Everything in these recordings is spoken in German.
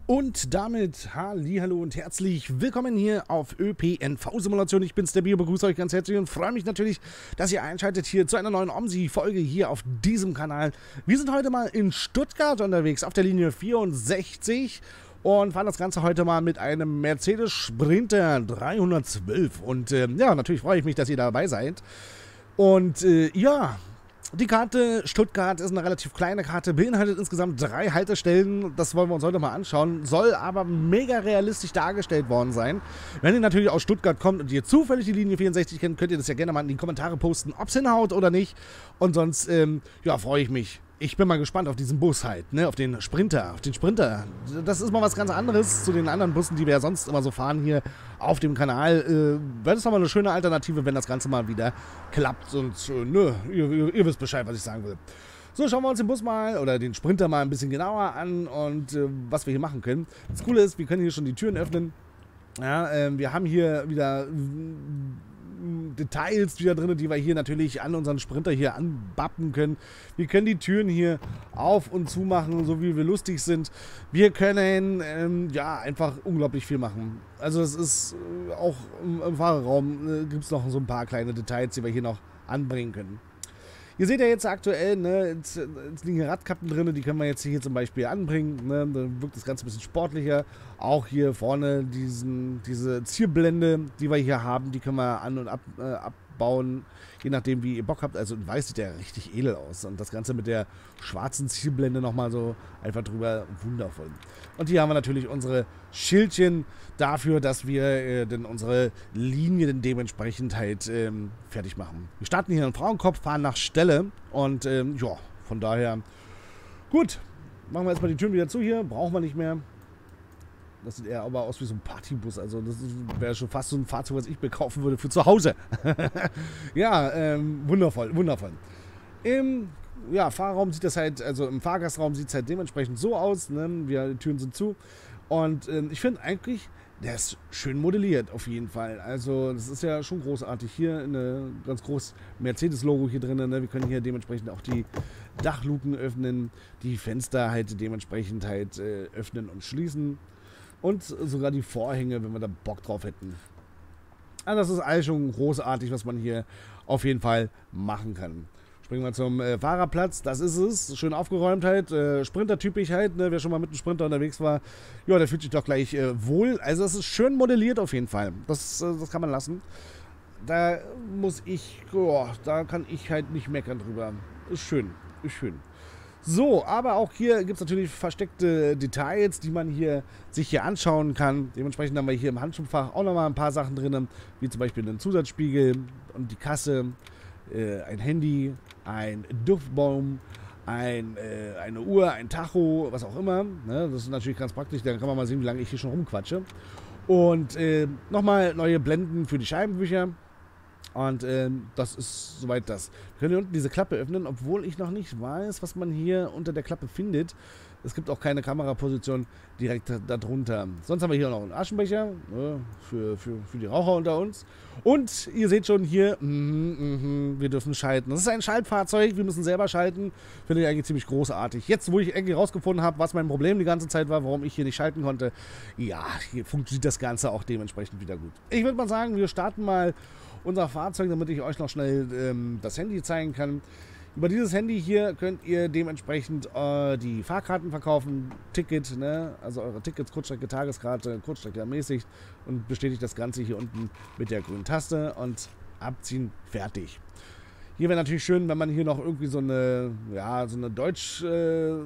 Und damit hallihallo und herzlich willkommen hier auf ÖPNV-Simulation. Ich bin's, der Bio, begrüße euch ganz herzlich und freue mich natürlich, dass ihr einschaltet hier zu einer neuen OMSI-Folge hier auf diesem Kanal. Wir sind heute mal in Stuttgart unterwegs auf der Linie 64 und fahren das Ganze heute mal mit einem Mercedes Sprinter 312. Und ja, natürlich freue ich mich, dass ihr dabei seid. Und ja... Die Karte Stuttgart ist eine relativ kleine Karte, beinhaltet insgesamt 3 Haltestellen. Das wollen wir uns heute mal anschauen. Soll aber mega realistisch dargestellt worden sein. Wenn ihr natürlich aus Stuttgart kommt und ihr zufällig die Linie 64 kennt, könnt ihr das ja gerne mal in die Kommentare posten, ob es hinhaut oder nicht. Und sonst, ja, freue ich mich. Ich bin mal gespannt auf diesen Bus halt, ne, auf den Sprinter, Das ist mal was ganz anderes zu den anderen Bussen, die wir ja sonst immer so fahren hier auf dem Kanal. Wäre das nochmal eine schöne Alternative, wenn das Ganze mal wieder klappt. Und nö, ihr wisst Bescheid, was ich sagen will. So, schauen wir uns den Bus mal oder den Sprinter mal ein bisschen genauer an und was wir hier machen können. Das Coole ist, wir können hier schon die Türen öffnen. Ja, wir haben hier wieder... Details wieder drin, die wir hier natürlich an unseren Sprinter hier anbappen können. Wir können die Türen hier auf und zu machen, so wie wir lustig sind. Wir können ja einfach unglaublich viel machen. Also es ist auch im Fahrerraum gibt es noch so ein paar kleine Details, die wir hier noch anbringen können. Ihr seht ja jetzt aktuell, ne, jetzt liegen hier Radkappen drin, die können wir jetzt hier zum Beispiel anbringen. Ne, da wirkt das Ganze ein bisschen sportlicher. Auch hier vorne diese Zierblende, die wir hier haben, die können wir an- und abbauen, je nachdem wie ihr Bock habt. Also in weiß sieht der richtig edel aus. Und das Ganze mit der schwarzen Zierblende nochmal so einfach drüber, wundervoll. Und hier haben wir natürlich unsere Schildchen dafür, dass wir denn unsere Linie dann dementsprechend halt fertig machen. Wir starten hier in Frauenkopf, fahren nach Stelle und ja, von daher gut. Machen wir erstmal die Türen wieder zu hier, brauchen wir nicht mehr. Das sieht eher aber aus wie so ein Partybus, also das wäre schon fast so ein Fahrzeug, was ich mir kaufen würde für zu Hause. Ja, wundervoll, wundervoll. Im Fahrraum sieht das halt, also im Fahrgastraum sieht es halt dementsprechend so aus, ne? Die Türen sind zu und ich finde eigentlich, der ist schön modelliert auf jeden Fall. Also das ist ja schon großartig. Hier eine ganz groß Mercedes-Logo hier drin. Ne? Wir können hier dementsprechend auch die Dachluken öffnen, die Fenster halt dementsprechend halt öffnen und schließen. Und sogar die Vorhänge, wenn wir da Bock drauf hätten. Also das ist alles schon großartig, was man hier auf jeden Fall machen kann. Springen wir zum Fahrerplatz, das ist es, schön aufgeräumt halt, Sprinter-typisch halt, ne? Wer schon mal mit einem Sprinter unterwegs war, ja, der fühlt sich doch gleich wohl. Also es ist schön modelliert auf jeden Fall, das kann man lassen. Da muss ich, oh, da kann ich halt nicht meckern drüber, ist schön, ist schön. So, aber auch hier gibt es natürlich versteckte Details, die man hier sich hier anschauen kann. Dementsprechend haben wir hier im Handschuhfach auch nochmal ein paar Sachen drin, wie zum Beispiel einen Zusatzspiegel und die Kasse, ein Handy, ein Duftbaum, eine Uhr, ein Tacho, was auch immer. Ne? Das ist natürlich ganz praktisch, dann kann man mal sehen, wie lange ich hier schon rumquatsche. Und nochmal neue Blenden für die Scheibenwischer. Und das ist soweit das. Wir können hier unten diese Klappe öffnen, obwohl ich noch nicht weiß, was man hier unter der Klappe findet. Es gibt auch keine Kameraposition direkt darunter. Sonst haben wir hier noch einen Aschenbecher für die Raucher unter uns. Und ihr seht schon hier, wir dürfen schalten. Das ist ein Schaltfahrzeug, wir müssen selber schalten. Finde ich eigentlich ziemlich großartig. Jetzt, wo ich irgendwie rausgefunden habe, was mein Problem die ganze Zeit war, warum ich hier nicht schalten konnte, ja, hier funktioniert das Ganze auch dementsprechend wieder gut. Ich würde mal sagen, wir starten mal unser Fahrzeug, damit ich euch noch schnell das Handy zeigen kann. Über dieses Handy hier könnt ihr dementsprechend die Fahrkarten verkaufen, Ticket, ne? Also eure Tickets, Kurzstrecke, Tageskarte, Kurzstrecke ermäßigt und bestätigt das Ganze hier unten mit der grünen Taste und abziehen, fertig. Hier wäre natürlich schön, wenn man hier noch irgendwie so eine, ja, so eine deutsche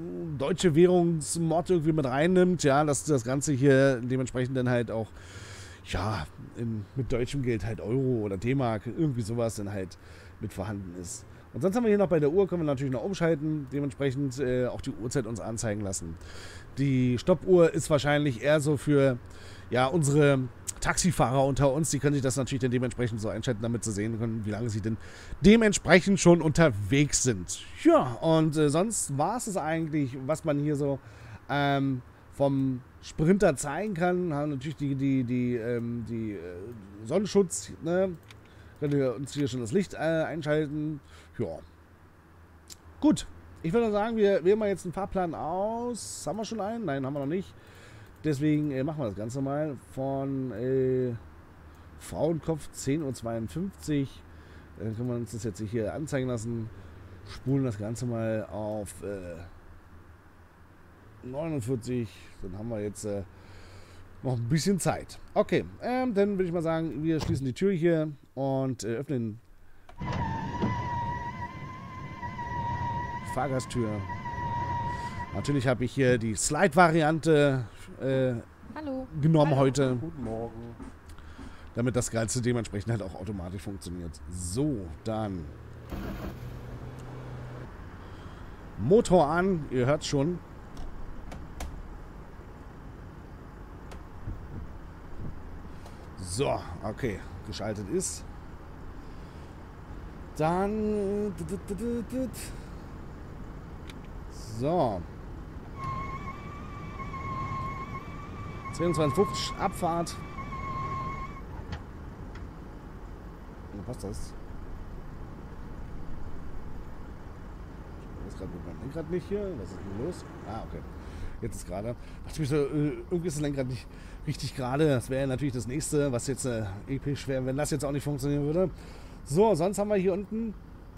Währungsmod irgendwie mit reinnimmt, ja, dass das Ganze hier dementsprechend dann halt auch, ja, mit deutschem Geld halt Euro oder D-Mark, irgendwie sowas dann halt mit vorhanden ist. Und sonst haben wir hier noch bei der Uhr, können wir natürlich noch umschalten, dementsprechend auch die Uhrzeit uns anzeigen lassen. Die Stoppuhr ist wahrscheinlich eher so für, ja, unsere Taxifahrer unter uns, die können sich das natürlich dann dementsprechend so einschalten, damit sie sehen können, wie lange sie denn dementsprechend schon unterwegs sind. Ja, und sonst war es eigentlich, was man hier so vom Sprinter zeigen kann. Haben natürlich die Sonnenschutz, ne? Können wir uns hier schon das Licht einschalten. Ja. Gut. Ich würde sagen, wir wählen mal jetzt einen Fahrplan aus. Haben wir schon einen? Nein, haben wir noch nicht. Deswegen machen wir das Ganze mal von Frauenkopf 10:52 Uhr. Dann können wir uns das jetzt hier anzeigen lassen. Spulen das Ganze mal auf 49. Dann haben wir jetzt noch ein bisschen Zeit. Okay, dann würde ich mal sagen, wir schließen die Tür hier und öffnen die Fahrgasttür. Natürlich habe ich hier die Slide-Variante genommen heute. Guten Morgen. Damit das Ganze dementsprechend halt auch automatisch funktioniert. So, dann Motor an, ihr hört schon. So, okay, geschaltet ist. Dann so 22:50 Abfahrt. Wo passt das? Ich weiß gerade mit meinem Lenkrad nicht hier. Was ist denn los? Ah, okay. Jetzt ist gerade. Dachte ich so, irgendwie ist das Lenkrad nicht richtig gerade. Das wäre natürlich das nächste, was jetzt episch wäre, wenn das jetzt auch nicht funktionieren würde. So, sonst haben wir hier unten.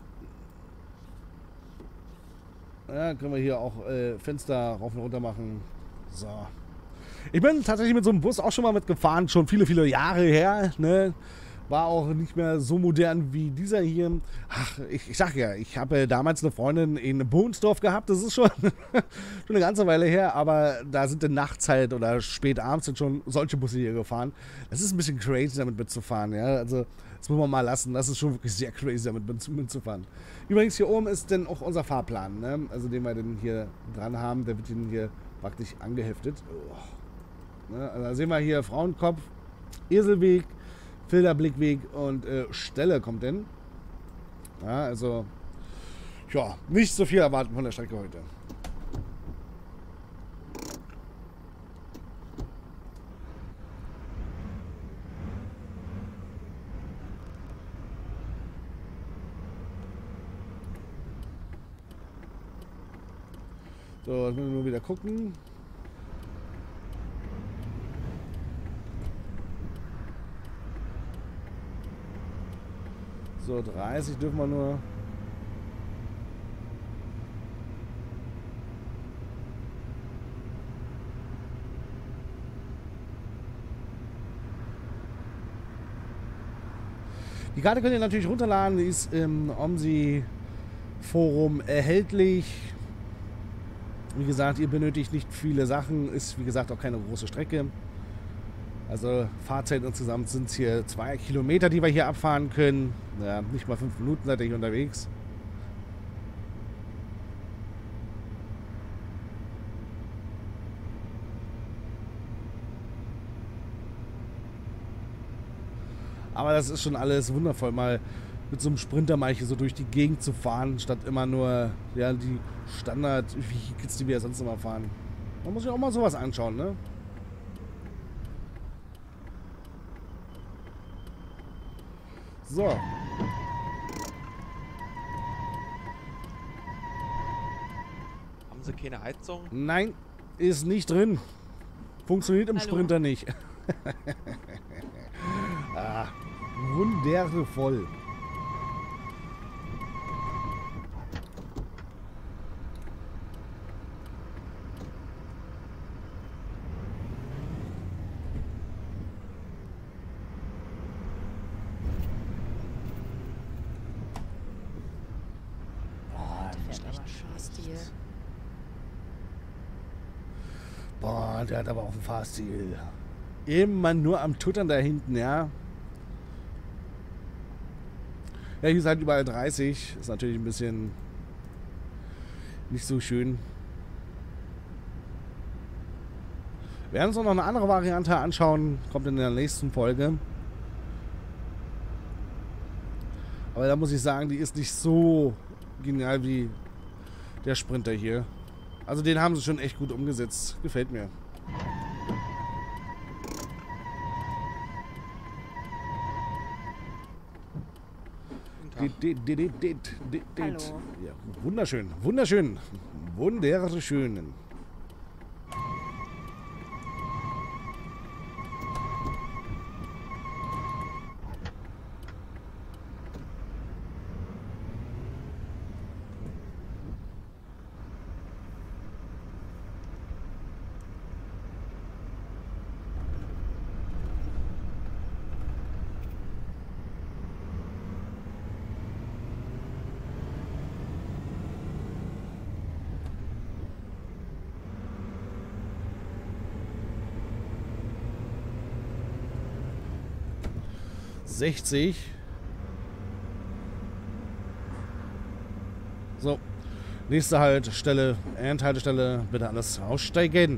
Ja, können wir hier auch Fenster rauf und runter machen. So. Ich bin tatsächlich mit so einem Bus auch schon mal mitgefahren, schon viele, viele Jahre her. Ne? War auch nicht mehr so modern wie dieser hier. Ach, ich sag ja, ich habe damals eine Freundin in Bohnsdorf gehabt. Das ist schon, schon eine ganze Weile her. Aber da sind in Nachtzeit oder spät abends sind schon solche Busse hier gefahren. Das ist ein bisschen crazy, damit mitzufahren. Ja? Also das muss man mal lassen. Das ist schon wirklich sehr crazy, damit mitzufahren. Übrigens, hier oben ist dann auch unser Fahrplan. Ne? Also den wir dann hier dran haben. Der wird Ihnen hier praktisch angeheftet. Oh. Ne? Also da sehen wir hier Frauenkopf, Eselweg, Filterblickweg und Stelle kommt denn. Ja, also, ja, nicht so viel erwarten von der Strecke heute. So, jetzt müssen wir nur wieder gucken. So, 30 dürfen wir nur. Die Karte könnt ihr natürlich runterladen, die ist im OMSI Forum erhältlich. Wie gesagt, ihr benötigt nicht viele Sachen, ist wie gesagt auch keine große Strecke. Also Fahrzeit insgesamt sind es hier 2 Kilometer, die wir hier abfahren können. Ja, nicht mal 5 Minuten seid ihr hier unterwegs. Aber das ist schon alles wundervoll, mal mit so einem Sprinter mal hier so durch die Gegend zu fahren, statt immer nur ja, die Standard-Vehicles, die wir sonst immer fahren. Man muss sich auch mal sowas anschauen, ne? So. Haben Sie keine Heizung? Nein, ist nicht drin. Funktioniert im Sprinter nicht. Ah, wundervoll. Boah, der hat aber auch einen Fahrstil. Immer nur am Tuttern da hinten, ja. Ja, hier ist halt überall 30. Ist natürlich ein bisschen nicht so schön. Wir werden uns auch noch eine andere Variante anschauen. Kommt in der nächsten Folge. Aber da muss ich sagen, die ist nicht so genial wie der Sprinter hier. Also den haben sie schon echt gut umgesetzt. Gefällt mir. Hallo. Ja, wunderschön, wunderschön, wunderschön. 60. So. Nächste Haltestelle, Endhaltestelle. Bitte alles aussteigen.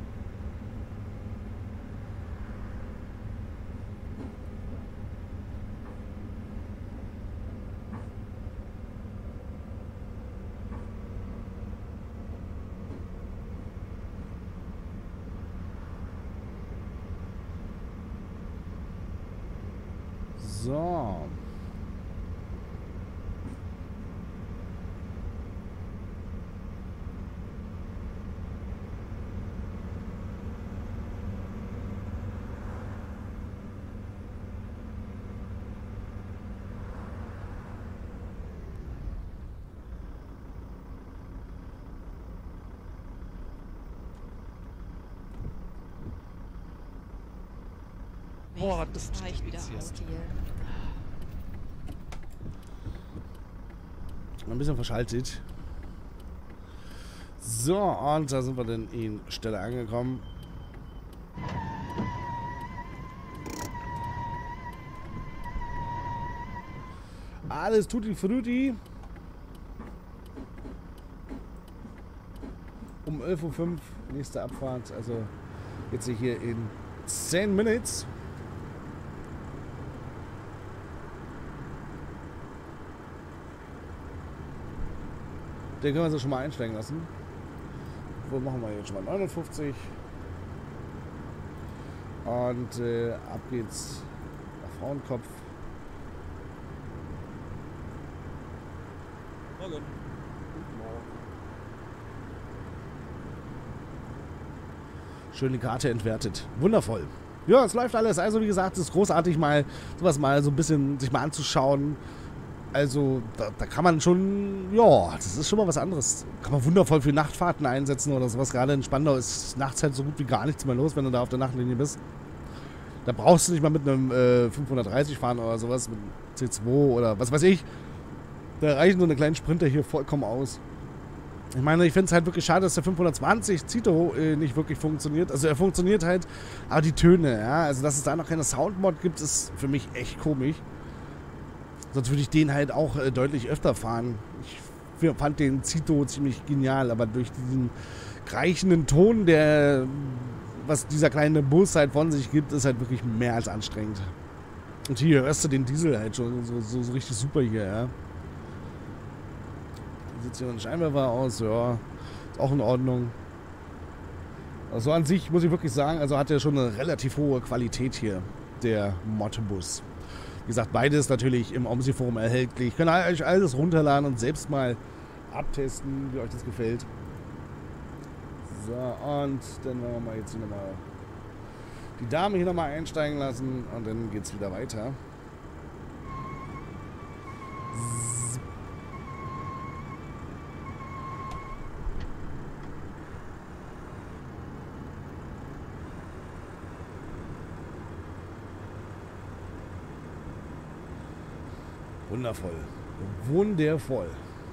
So. Boah, das fahre ich wieder jetzt aus hier. Ein bisschen verschaltet. So, und da sind wir dann in Stelle angekommen. Alles tutti frutti. Um 11:05 Uhr, nächste Abfahrt. Also jetzt hier in 10 Minuten. Den können wir so schon mal einsteigen lassen. Wo machen wir jetzt schon mal 59. Und ab geht's nach Frauenkopf. Morgen. Guten Morgen. Schön die Karte entwertet. Wundervoll. Ja, es läuft alles. Also wie gesagt, es ist großartig mal sowas mal so ein bisschen sich mal anzuschauen. Also da kann man schon, ja, das ist schon mal was anderes. Kann man wundervoll für Nachtfahrten einsetzen oder sowas. Gerade in Spandau ist nachts halt so gut wie gar nichts mehr los, wenn du da auf der Nachtlinie bist. Da brauchst du nicht mal mit einem 530 fahren oder sowas, mit einem C2 oder was weiß ich. Da reichen so eine kleinen Sprinter hier vollkommen aus. Ich meine, ich finde es halt wirklich schade, dass der 520 Zito nicht wirklich funktioniert. Also er funktioniert halt, aber die Töne, ja, also dass es da noch keine Soundmod gibt, ist für mich echt komisch. Sonst würde ich den halt auch deutlich öfter fahren. Ich fand den Zito ziemlich genial, aber durch diesen kreichenden Ton, was dieser kleine Bus halt von sich gibt, ist halt wirklich mehr als anstrengend. Und hier hörst du den Diesel halt schon so richtig super hier, ja. Sieht hier ein Scheinwerfer aus, ja, ist auch in Ordnung. Also an sich muss ich wirklich sagen, also hat er schon eine relativ hohe Qualität hier, der Modbus. Wie gesagt, beides natürlich im OMSI-Forum erhältlich. Könnt ihr euch alles runterladen und selbst mal abtesten, wie euch das gefällt. So, und dann wollen wir mal jetzt hier nochmal die Dame hier nochmal einsteigen lassen und dann geht's wieder weiter. Wundervoll. Wundervoll.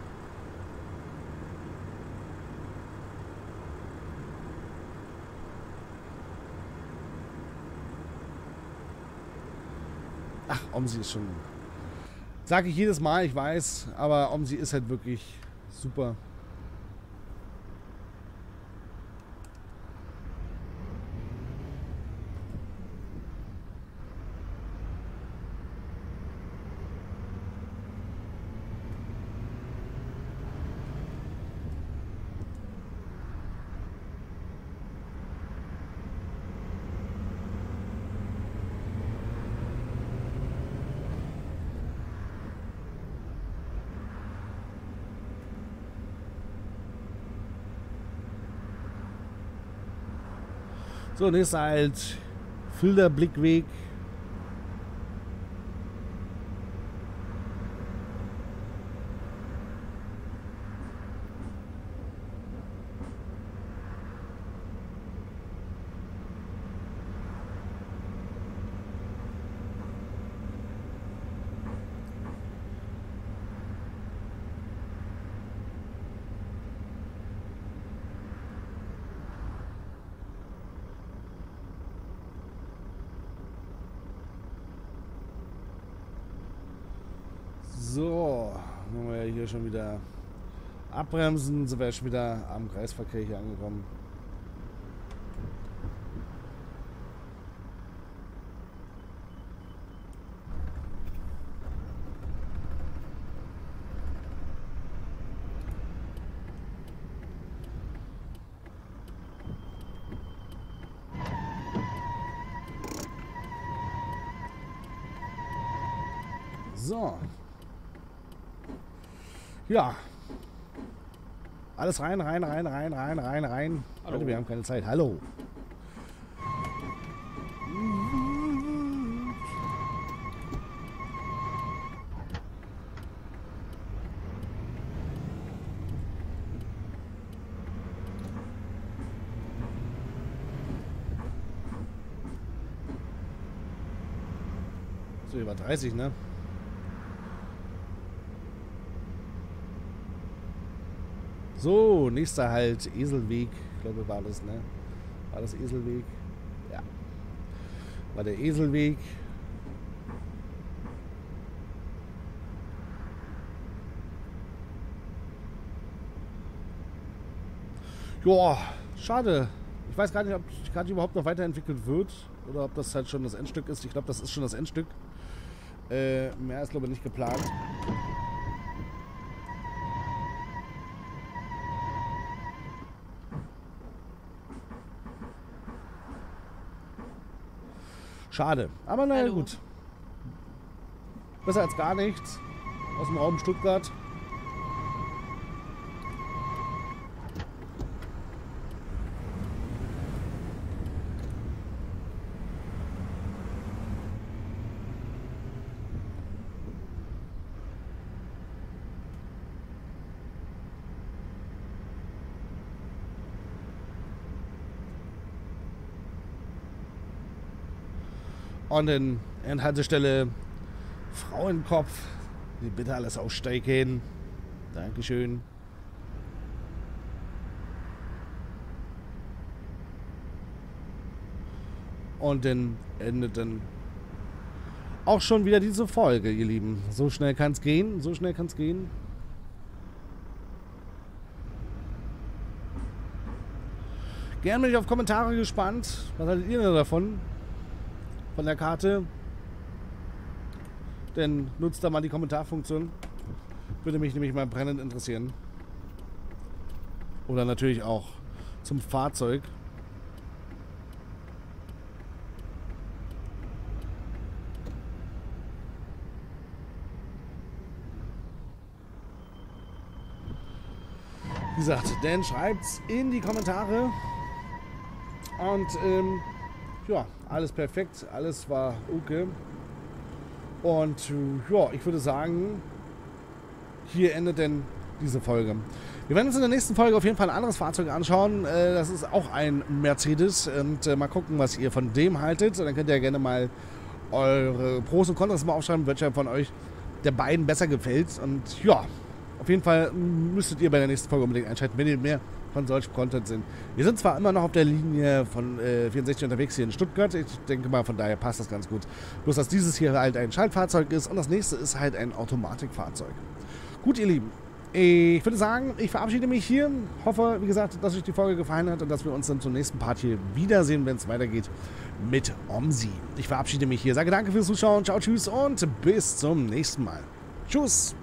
Ach, OMSI ist schon... Sage ich jedes Mal, ich weiß, aber OMSI ist halt wirklich super. So, nächster halt Filterblickweg. So, wenn wir hier schon wieder abbremsen, sind wir schon wieder am Kreisverkehr hier angekommen. So. Ja. Alles rein. Hallo. Leute, wir haben keine Zeit. Hallo. So, über 30, ne? So, nächster Halt, Eselweg. Ich glaube, war das, ne? War das Eselweg? Ja. War der Eselweg. Joa, schade. Ich weiß gar nicht, ob die Karte überhaupt noch weiterentwickelt wird. Oder ob das halt schon das Endstück ist. Ich glaube, das ist schon das Endstück. Mehr ist, glaube ich, nicht geplant. Schade. Aber naja, gut. Besser als gar nichts. Aus dem Raum Stuttgart. Und in Endhaltestelle Frauenkopf. Die bitte alles aussteigen. Dankeschön. Und dann endet dann auch schon wieder diese Folge, ihr Lieben. So schnell kann es gehen. So schnell kann es gehen. Gerne bin ich auf Kommentare gespannt. Was haltet ihr denn davon? Von der Karte. Denn nutzt da mal die Kommentarfunktion. Würde mich nämlich mal brennend interessieren. Oder natürlich auch zum Fahrzeug. Wie gesagt, Dan schreibt's in die Kommentare. Und ja, alles perfekt, alles war okay. Und ja, ich würde sagen, hier endet denn diese Folge. Wir werden uns in der nächsten Folge auf jeden Fall ein anderes Fahrzeug anschauen. Das ist auch ein Mercedes. Und mal gucken, was ihr von dem haltet. Und dann könnt ihr ja gerne mal eure Pros und Kontras mal aufschreiben, welcher von euch der beiden besser gefällt. Und ja, auf jeden Fall müsstet ihr bei der nächsten Folge unbedingt einschalten, wenn ihr mehr von solchem Content sind. Wir sind zwar immer noch auf der Linie von 64 unterwegs hier in Stuttgart. Ich denke mal, von daher passt das ganz gut. Bloß, dass dieses hier halt ein Schaltfahrzeug ist und das nächste ist halt ein Automatikfahrzeug. Gut, ihr Lieben. Ich würde sagen, ich verabschiede mich hier. Hoffe, wie gesagt, dass euch die Folge gefallen hat und dass wir uns dann zum nächsten Part hier wiedersehen, wenn es weitergeht mit OMSI. Ich verabschiede mich hier. Sage danke fürs Zuschauen. Ciao, tschüss und bis zum nächsten Mal. Tschüss.